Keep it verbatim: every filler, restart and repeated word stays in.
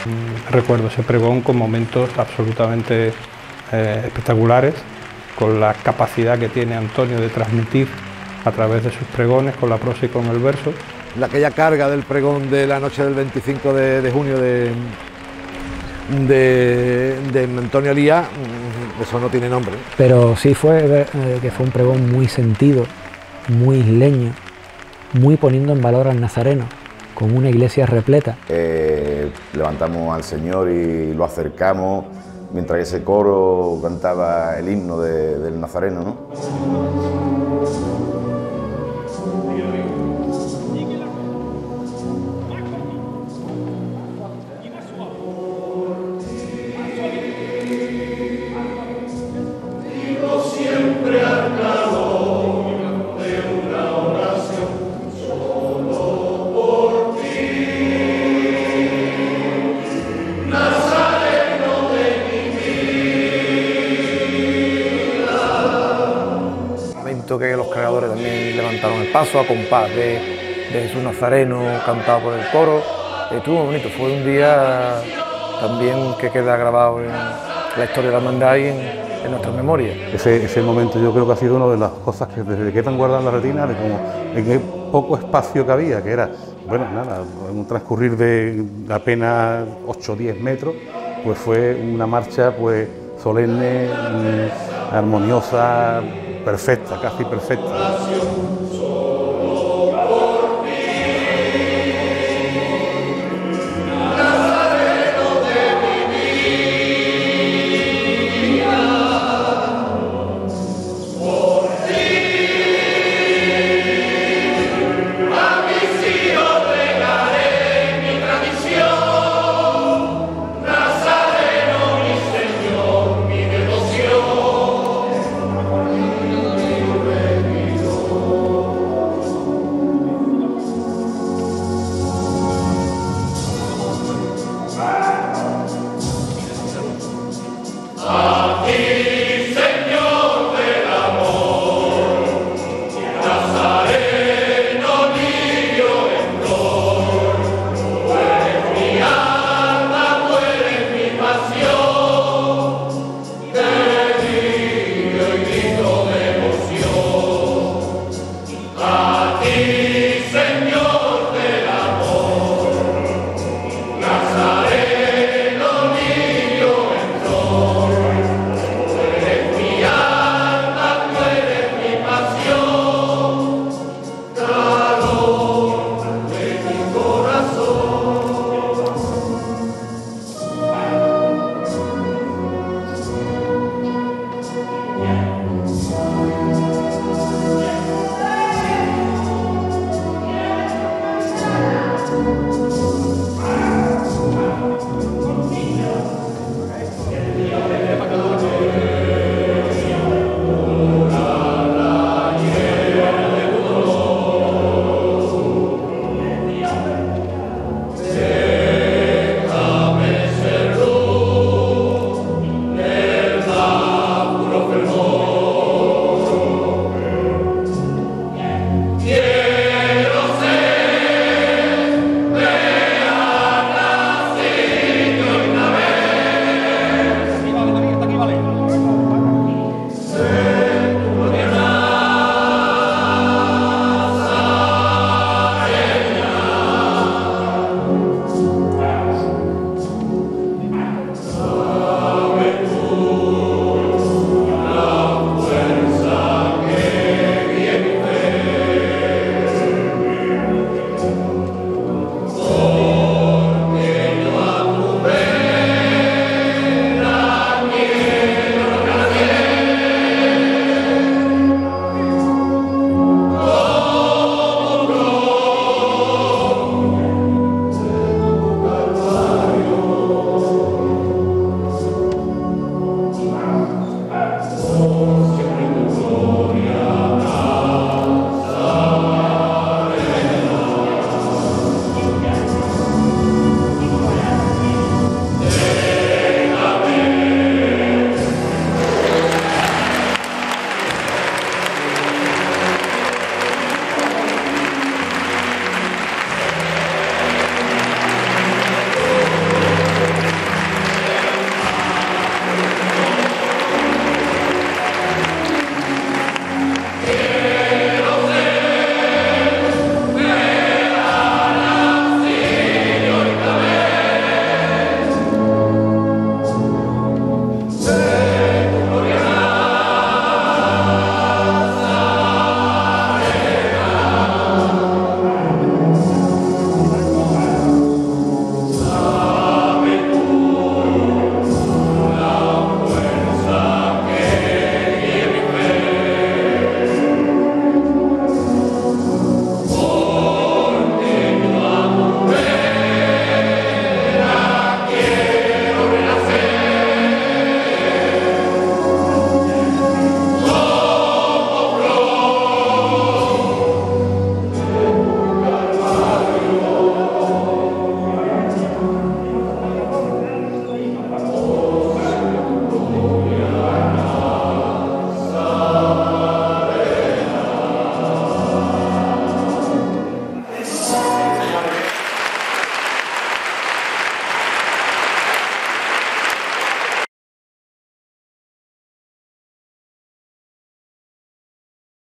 Recuerdo ese pregón con momentos absolutamente eh, espectaculares, con la capacidad que tiene Antonio de transmitir a través de sus pregones, con la prosa y con el verso. Aquella carga del pregón de la noche del veinticinco de, de junio de, de, de Antonio Elías, eso no tiene nombre. Pero sí fue eh, que fue un pregón muy sentido, muy isleño, muy poniendo en valor al nazareno, con una iglesia repleta. Eh, levantamos al Señor y lo acercamos, mientras ese coro cantaba el himno de, del nazareno, ¿no? Que los creadores también levantaron el paso a compás de, de Jesús Nazareno cantado por el coro. Estuvo bonito, fue un día también que queda grabado en la historia de la hermandad y en, en nuestras memorias. Ese, ese momento yo creo que ha sido una de las cosas que desde que están guardadas en la retina, de como en qué poco espacio que había, que era, bueno, nada, en un transcurrir de apenas ocho o diez metros, pues fue una marcha pues solemne, armoniosa, perfecta, casi perfecta.